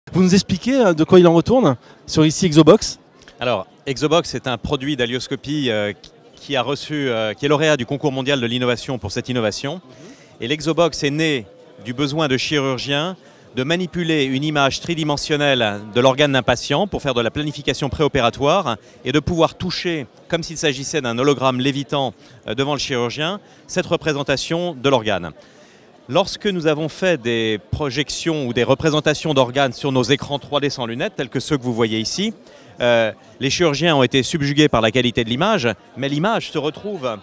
Vous nous expliquez de quoi il en retourne sur ici Exobox? Alors, Exobox est un produit d'alioscopie qui est lauréat du concours mondial de l'innovation pour cette innovation. Et l'Exobox est né du besoin de chirurgiens de manipuler une image tridimensionnelle de l'organe d'un patient pour faire de la planification préopératoire et de pouvoir toucher, comme s'il s'agissait d'un hologramme lévitant devant le chirurgien, cette représentation de l'organe. Lorsque nous avons fait des projections ou des représentations d'organes sur nos écrans 3D sans lunettes, tels que ceux que vous voyez ici, les chirurgiens ont été subjugués par la qualité de l'image, mais l'image se retrouve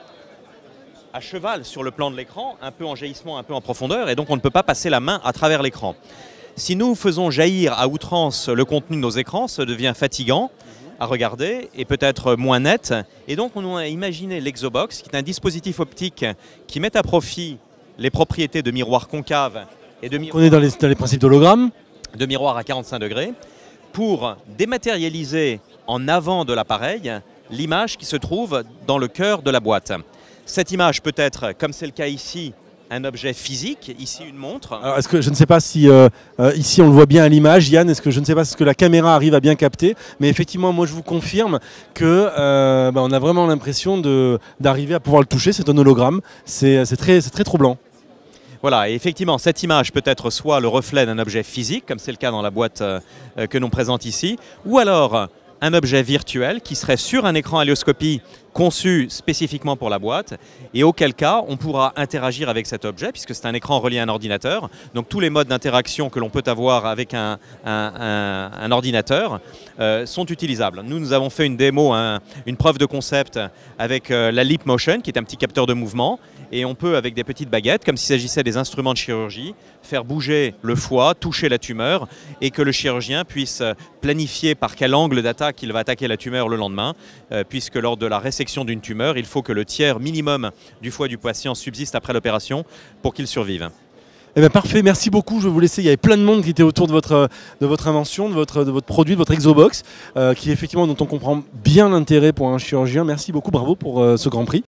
à cheval sur le plan de l'écran, un peu en jaillissement, un peu en profondeur, et donc on ne peut pas passer la main à travers l'écran. Si nous faisons jaillir à outrance le contenu de nos écrans, ça devient fatigant à regarder et peut-être moins net. Et donc on a imaginé l'Exobox, qui est un dispositif optique qui met à profit les propriétés de miroir concave et de miroir... On est dans les principes d'hologramme. De miroir à 45 degrés, pour dématérialiser en avant de l'appareil l'image qui se trouve dans le cœur de la boîte. Cette image peut être, comme c'est le cas ici, un objet physique, ici une montre. Alors, est-ce que je ne sais pas si ici on le voit bien à l'image, Yann, est-ce que je ne sais pas si la caméra arrive à bien capter, mais effectivement moi je vous confirme que on a vraiment l'impression d'arriver à pouvoir le toucher, c'est un hologramme, c'est très troublant. Voilà, et effectivement, cette image peut être soit le reflet d'un objet physique, comme c'est le cas dans la boîte que l'on présente ici, ou alors un objet virtuel qui serait sur un écran alioscopie conçu spécifiquement pour la boîte, et auquel cas on pourra interagir avec cet objet, puisque c'est un écran relié à un ordinateur. Donc tous les modes d'interaction que l'on peut avoir avec un ordinateur sont utilisables. Nous avons fait une démo, une preuve de concept avec la Leap Motion, qui est un petit capteur de mouvement, et on peut, avec des petites baguettes, comme s'il s'agissait des instruments de chirurgie, faire bouger le foie, toucher la tumeur, et que le chirurgien puisse planifier par quel angle d'attaque il va attaquer la tumeur le lendemain, puisque lors de la résection d'une tumeur, il faut que le tiers minimum du foie du patient subsiste après l'opération pour qu'il survive. Eh bien, parfait, merci beaucoup. Je vais vous laisser. Il y avait plein de monde qui était autour de votre invention, de votre produit, de votre Exobox, qui effectivement dont on comprend bien l'intérêt pour un chirurgien. Merci beaucoup, bravo pour ce Grand Prix.